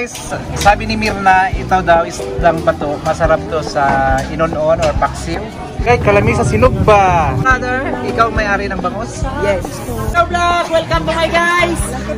Sabi ni Mirna, ito daw isdang bato. Masarap to sa inonon or paksiw. Okay, kalamisa silog ba? Mother, ikaw may-ari ng bangus? Yes. Hello vlog! Welcome to my guys!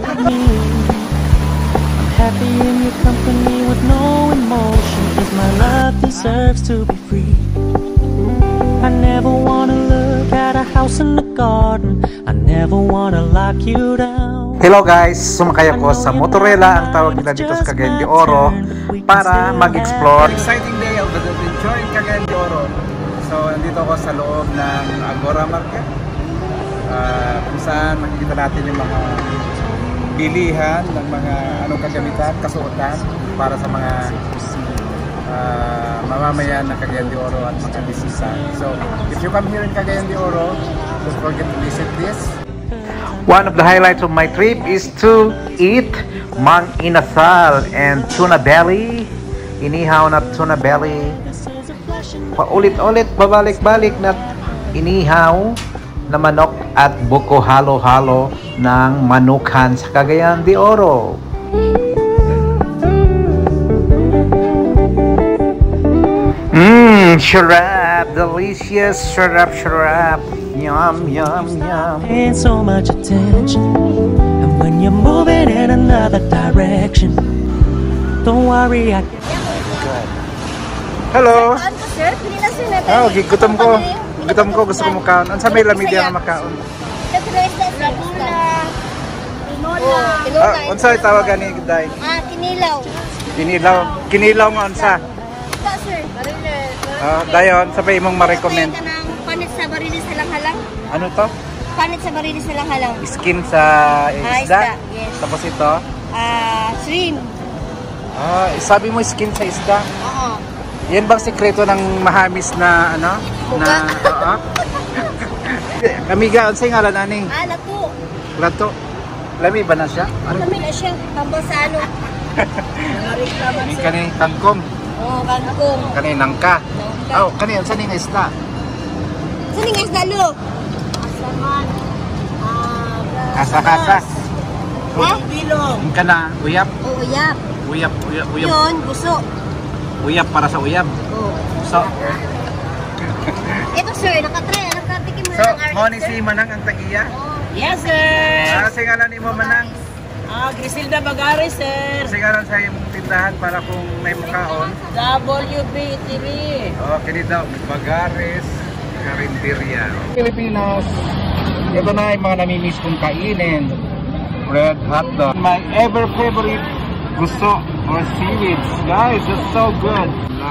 Happy in your company with no emotion, 'cause my love deserves to be free. I never wanna look at a house in the garden, I never wanna lock you down. Hello guys, sumakay ako sa Motorela, ang tawag nila dito sa Cagayan de Oro, para mag-explore. Exciting day of adventure in Cagayan de Oro. So, nandito ako sa loob ng Agora Market, kung saan makikita natin yung mga bilihan ng mga anong kagamitan, kasuotan para sa mga mamamayan ng Cagayan de Oro at mga bisita. So, if you come here in Cagayan de Oro, don't forget to visit this. One of the highlights of my trip is to eat mang inasal and tuna belly. Inihaw na tuna belly. Paulit-ulit, babalik-balik na inihaw na manok at buko halo-halo ng manukan sa Cagayan de Oro. Sharap, delicious, sharap. Yum, yum, yum. And so much attention, and when you're moving in another direction, don't worry, I can. Hello. Sir, pili na sir natin. Oh, gutom ko. Gutom ko, gusto ko makaon. Ano sa may lamig yan na makaon? Unsa tawagan ni Day? Kinilaw. Kinilaw nga unsa? Ito sir. Dayon, sabay imong ma-recommend. Panit sa barilis sa langhalang. Ano to? Panit sa barilis sa langhalang. Skin sa isda? Yes. Tapos ito? Shrimp. Sabi mo skin sa isda? Oo. Yan bang sekreto ng mahamis na ano? Buka. Na Kamiga, unsay ngalan aning? Lato. Lato. Lami ba na siya? Lami na siya. Tambal sa ano. Kani kangkong. Oo, kangkong. Kani nangka. Kani unsa ning isda? Saan yung isda lo? Asaman. Kasa-kasa. Bilong. Kana uyap. Oo, uyap. Uyap. Yun, buso. Uyap para sa uyab. Oo. So, ito sir, nakatikim mo so na ng mo ni si Manang ang tagiya. Yes sir! Kasi ngalan ni mo Manang. Griselda Bagares sir! Kasi ngalan sa iyong tindahan para kung may makaon. WBTV! Kini daw, Bagares Carinderia. Pilipinas, ito na yung mga namimiss kong kainin. Red hot dog. My ever favorite gusto or seaweeds. Guys, it's so good.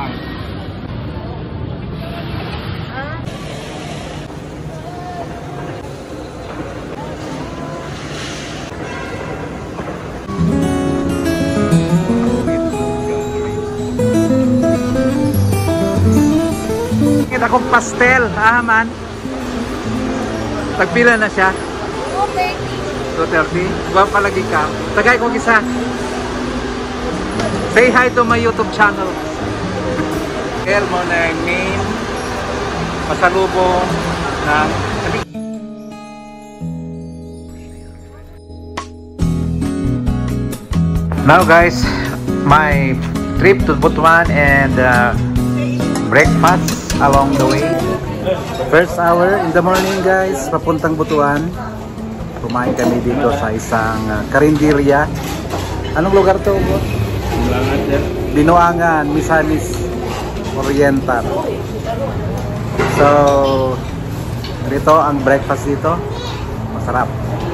Kita kong pastel, man. Tagpila na siya. 230. Huwag palagi ka. Tagay kong isa. Say hi to my YouTube channel. El mo na yung main pasalubong ng Now guys, my trip to Butuan and breakfast along the way. First hour in the morning guys, papuntang Butuan. Kumain kami dito sa isang karinderya. Anong lugar to? Binuangan, Misamis Oriental. So, dito ang breakfast dito. Masarap.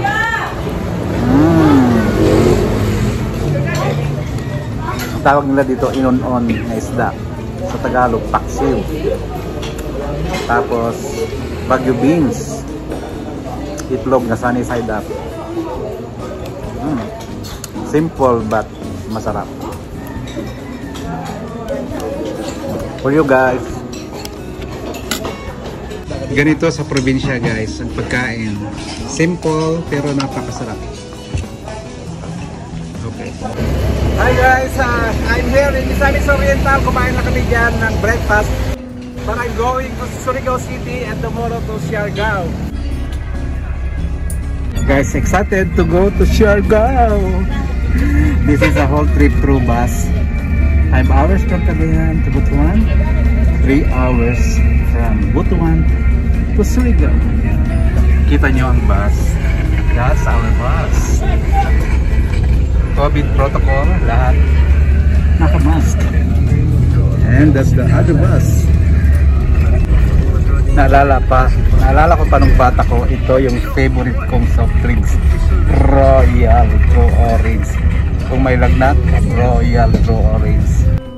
Ang tawag nila dito, inonon na isda. Sa Tagalog, paksiw. Tapos, Baguio beans. Itlog na sunny side up. Simple but masarap. For you guys. Ganito sa probinsya guys, ang pagkain. Simple pero napakasarap. Okay. Hi guys, I'm here in Misamis Oriental. Kumain na kami dyan ng breakfast. But I'm going to Surigao City and tomorrow to Siargao. Guys, excited to go to Siargao. This is a whole trip through bus. 5 hours from Cagayan to Butuan. 3 hours from Butuan to Surigao. Kita nyo ang bus. That's our bus. COVID protocol, lahat naka-mask. And that's the other bus. Naalala ko pa nung bata ko, ito yung favorite kong soft drinks, Royal True Orange. Kung may lagnat, Royal True Orange.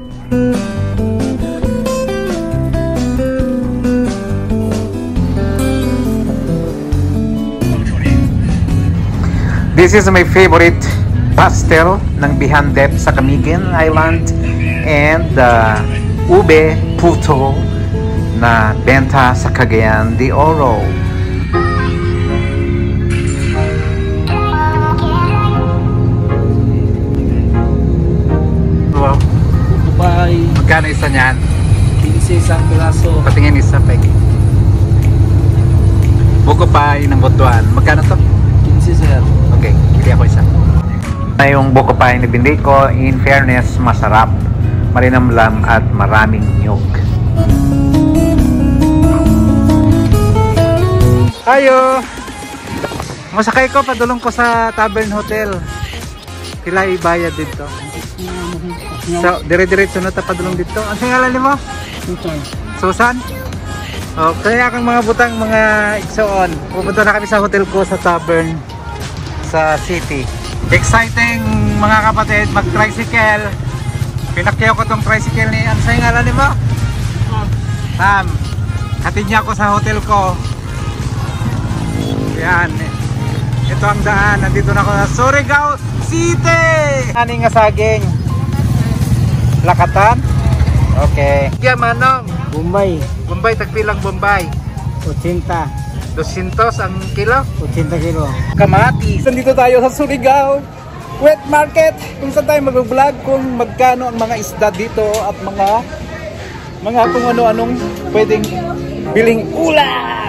This is my favorite pastel ng Bihandep sa Camiguin Island and ube puto na benta sa Cagayan de Oro. Wow. Bye. Magkano isa niyan? 15 isang piraso. Patingin isa peg. Buko pie ng Butuan. Magkano to? 15 sir. Okay, bili ako isa. Yung buko pie na binili ko, in fairness, masarap. Malinamlam at maraming niyog. Ayo! Masakay ko, padulong ko sa Tavern Hotel. Sila ibayad dito. So, dire-diretso na tapadulong dito. Ano singalan mo? Susan? O, kaya akong mga butang, mga igsoon. Pupunta na kami sa hotel ko sa Tavern sa city. Exciting mga kapatid, mag-tricycle. Pinakyaw ko tong tricycle ni, ano sa ngalan mo? Sam. Hatid niya ako sa hotel ko. Yan. Ito ang daan. Nandito na ako sa Surigao City. Ani nga saging? Lakatan? Okay. Kaya manong? Bombay. Bombay, tagpilang Bombay. 80. 200 ang kilo? 80 kilo. Kamatis. Nandito tayo sa Surigao Wet Market. Kung saan tayo mag-vlog kung magkano ang mga isda dito at mga kung ano-anong pwedeng biling ulam.